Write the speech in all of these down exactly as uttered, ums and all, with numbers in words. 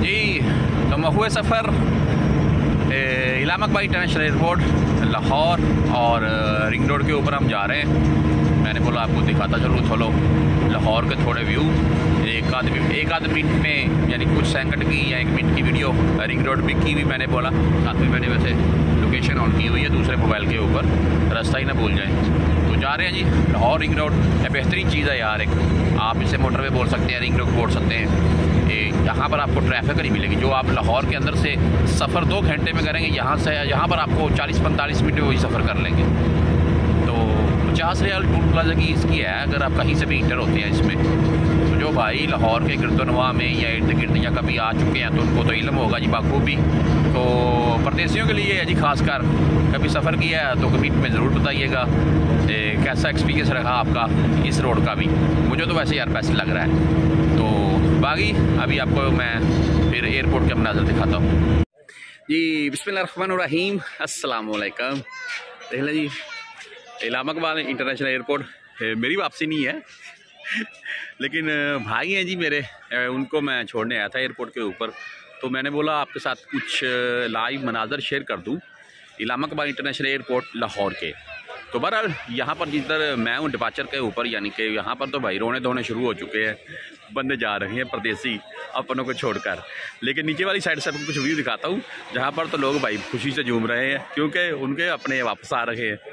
जी तो महुए सफ़र इलाहाबाद इंटरनेशनल एयरपोर्ट लाहौर और रिंग रोड के ऊपर हम जा रहे हैं। मैंने बोला आपको दिखाता चलूँ चलो लाहौर के थोड़े व्यू एक आध एक आध मिनट में, यानी कुछ सेकंड की या एक मिनट की वीडियो रिंग रोड भी की भी मैंने बोला। साथ में मैंने वैसे लोकेशन ऑन की हुई है दूसरे मोबाइल के ऊपर, रास्ता ही ना भूल जाए। तो जा रहे हैं जी लाहौर रिंग रोड। बेहतरीन चीज़ है यार, एक आप इसे मोटरवे बोल सकते हैं, रिंग रोड बोल सकते हैं। यहाँ पर आपको ट्रैफिक नहीं मिलेगी। जो आप लाहौर के अंदर से सफ़र दो घंटे में करेंगे, यहाँ से यहाँ पर आपको चालीस पैंतालीस मिनट में वही सफ़र कर लेंगे। तो पचास रियाल टोल प्लाजा की इसकी है अगर आप कहीं से भी इंटर होते हैं इसमें। तो जो भाई लाहौर के गिरदोनवा में या इर्द गिर्द या कभी आ चुके हैं तो उनको तो इल्म होगा जी बाखूबी। तो परदेशियों के लिए है जी खासकर, कभी सफ़र किया है तो कभी में ज़रूर बताइएगा कैसा एक्सपीरियंस रहा आपका इस रोड का भी। मुझे तो वैसे यार बेस्ट लग रहा है। तो बाकी अभी आपको मैं फिर एयरपोर्ट के मनाज़र दिखाता हूँ जी। बिस्मिल्लाहिर्रहमानिर्रहीम, अस्सलाम वालेकुम। देख लें जी इलाहाबाद इंटरनेशनल एयरपोर्ट। मेरी वापसी नहीं है लेकिन भाई हैं जी मेरे, उनको मैं छोड़ने आया था एयरपोर्ट के ऊपर। तो मैंने बोला आपके साथ कुछ लाइव मनाज़र शेयर कर दूँ इलाहाबाद इंटरनेशनल एयरपोर्ट लाहौर के। तो बहरहाल यहाँ पर जिधर मैं हूँ डिपार्चर के ऊपर, यानी कि यहाँ पर तो भाई रोने धोने शुरू हो चुके हैं, बंदे जा रहे हैं परदेसी अपनों को छोड़कर। लेकिन नीचे वाली साइड से आपको कुछ व्यू दिखाता हूँ जहाँ पर तो लोग भाई खुशी से झूम रहे हैं क्योंकि उनके अपने वापस आ रहे हैं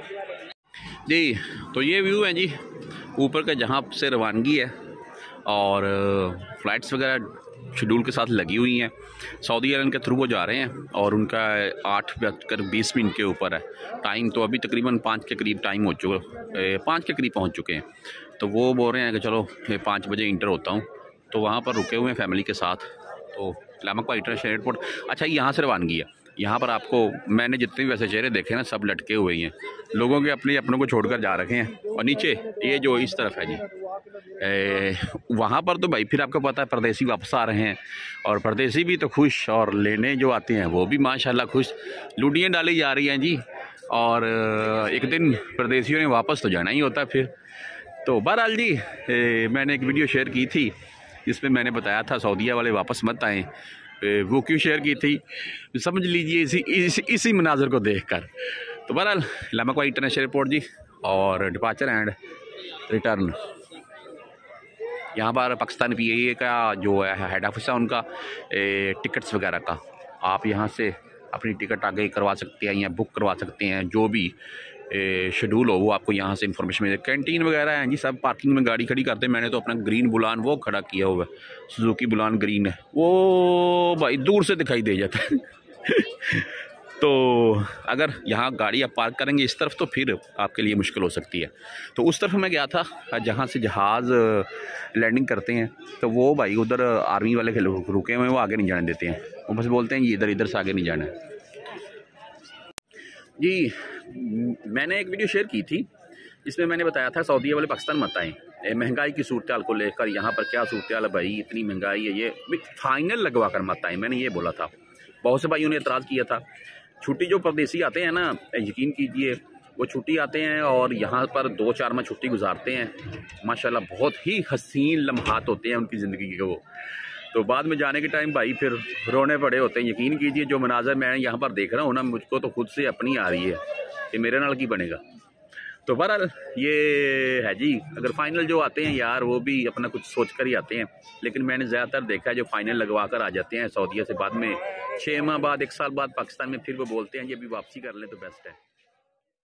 जी। तो ये व्यू है जी ऊपर का जहाँ से रवानगी है और फ़्लाइट्स वगैरह शेड्यूल के साथ लगी हुई हैं। सऊदी एयरलाइन के थ्रू वो जा रहे हैं और उनका आठ बजकर बीस मिनट के ऊपर है टाइम। तो अभी तकरीबन पाँच के करीब टाइम हो चुका, पाँच के करीब पहुंच चुके हैं। तो वो बोल रहे हैं कि चलो पाँच बजे इंटर होता हूं। तो वहाँ पर रुके हुए हैं फैमिली के साथ। तो इलाहाबाद इंटरनेशनल एयरपोर्ट, अच्छा यहाँ से रवानगी है। यहाँ पर आपको मैंने जितने भी वैसे चेहरे देखे ना सब लटके हुए ही हैं, लोगों के अपने अपनों को छोड़कर जा रखे हैं। और नीचे ये जो इस तरफ है जी ए, वहाँ पर तो भाई फिर आपको पता है परदेसी वापस आ रहे हैं और परदेसी भी तो खुश और लेने जो आते हैं वो भी माशाल्लाह खुश। लुटियाँ डाली जा रही हैं जी। और एक दिन परदेसियों ने वापस तो जाना ही होता है फिर। तो बहरहाल जी ए, मैंने एक वीडियो शेयर की थी जिसमें मैंने बताया था सऊदीया वाले वापस मत आएँ। वो क्यों शेयर की थी समझ लीजिए इसी इसी, इसी मनाज़र को देखकर। तो बहरहाल इलाहाबाद इंटरनेशनल एयरपोर्ट जी और डिपार्चर एंड रिटर्न। यहाँ पर पाकिस्तान पी ए ए का जो है हेड ऑफिस है उनका ए, टिकट्स वगैरह का आप यहाँ से अपनी टिकट आगे करवा सकते हैं या बुक करवा सकते हैं। जो भी शेड्यूल हो वो आपको यहाँ से इन्फॉर्मेशन मिले। कैंटीन वगैरह हैं जी, सब पार्किंग में गाड़ी खड़ी करते हैं। मैंने तो अपना ग्रीन बुलान वो खड़ा किया हुआ है, सुजुकी बुलान ग्रीन है, वो भाई दूर से दिखाई दे जाता है तो अगर यहाँ गाड़ी आप पार्क करेंगे इस तरफ तो फिर आपके लिए मुश्किल हो सकती है। तो उस तरफ मैं गया था जहाँ से जहाज़ लैंडिंग करते हैं। तो वो भाई उधर आर्मी वाले के रुके हुए हैं, वो आगे नहीं जाने देते हैं। वो बस बोलते हैं ये इधर इधर से आगे नहीं जाना है जी। मैंने एक वीडियो शेयर की थी जिसमें मैंने बताया था सऊदी वाले पाकिस्तान मत आएँ। महंगाई की सूरत हाल को लेकर यहाँ पर क्या सूरत हाल है भाई, इतनी महंगाई है, ये फाइनल लगवा कर मत आएँ, मैंने ये बोला था। बहुत से भाइयों ने एतराज़ किया था। छुट्टी जो परदेसी आते हैं ना, यकीन कीजिए वो छुट्टी आते हैं और यहाँ पर दो चार माह छुट्टी गुजारते हैं। माशाल्लाह बहुत ही हसीन लम्हात होते हैं उनकी ज़िंदगी के वो। तो बाद में जाने के टाइम भाई फिर रोने पड़े होते हैं। यकीन कीजिए जो मनाज़र मैं यहाँ पर देख रहा हूँ ना, मुझको तो खुद से अपनी आ रही है कि मेरे नाल की बनेगा। तो बहरहाल ये है जी, अगर फाइनल जो आते हैं यार वो भी अपना कुछ सोच कर ही आते हैं। लेकिन मैंने ज़्यादातर देखा है जो फाइनल लगवा कर आ जाते हैं सऊदीया से, बाद में छः माह बाद एक साल बाद पाकिस्तान में फिर वो बोलते हैं ये अभी वापसी कर लें तो बेस्ट है।